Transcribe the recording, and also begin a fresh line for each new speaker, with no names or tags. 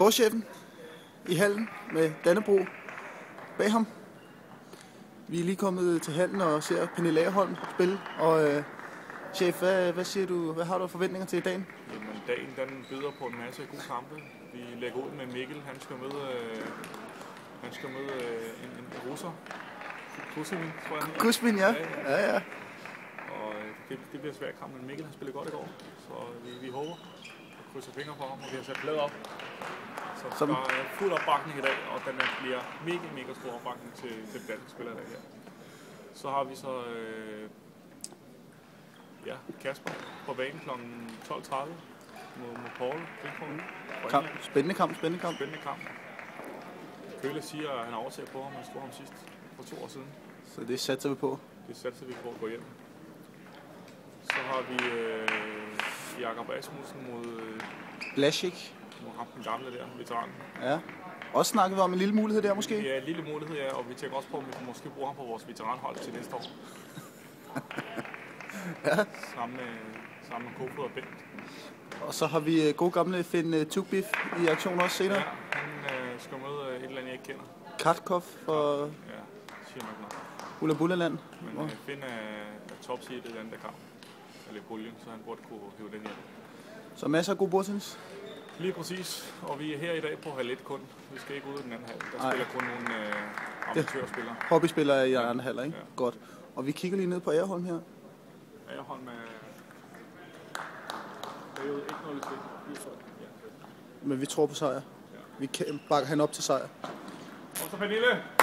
Sportschefen i hallen med Dannebrog bag ham. Vi er lige kommet til hallen og ser Pernille Agerholm spille. Og chef, hvad siger du? Hvad har du forventninger til i dagen?
Jamen, dagen den byder på en masse gode kampe. Vi lægger ud med Mikkel. Han skal møde en russer. Kuzmin, tror jeg.
Kuzmin, ja. Ja.
Og det bliver svært kamp, men Mikkel har spillet godt i går. Så vi håber og krydser fingre for ham, og vi har sat plader op. Så der er fuld opbakning i dag, og den bliver mega stor opbakning til de danske spillere i dag her. Så har vi så Kasper på banen kl. 12:30 mod Paul.
Spændende kamp.
Køle siger, at han overser på ham, han slog ham sidst for 2 år siden.
Så det satser vi på.
Det satser vi på at gå hjem. Så har vi Jakob Asmussen mod
Blasik.
Mod ham den gamle der, veteranen.
Ja. Også snakket vi om en lille mulighed der måske?
Ja, en lille mulighed, ja, og vi tænker også på, at vi kan måske bruge ham på vores veteranhold til næste år.
Ja.
Sammen med Kofod og Bent.
Og så har vi god gamle Finn Tugbiff i aktion også senere.
Ja, han skal møde et eller andet, jeg ikke kender.
Kartkov for
siger nok noget.
Ulla Bullaland.
Men Finn er topseed i den anden kamp. Eller puljen, så han burde kunne hive den hjem.
Så masser af god bordtennis?
Lige præcis, og vi er her i dag på halv 1 kun. Vi skal ikke ud i den anden halv. Der spiller kun nogle amatørspillere.
Hobbyspillere i anden halv, ikke?
Ja.
Godt. Og vi kigger lige ned på Agerholm her.
Agerholm er periode 1-0 til.
Men vi tror på sejr. Vi bakker han op til sejr.
Og så Pernille!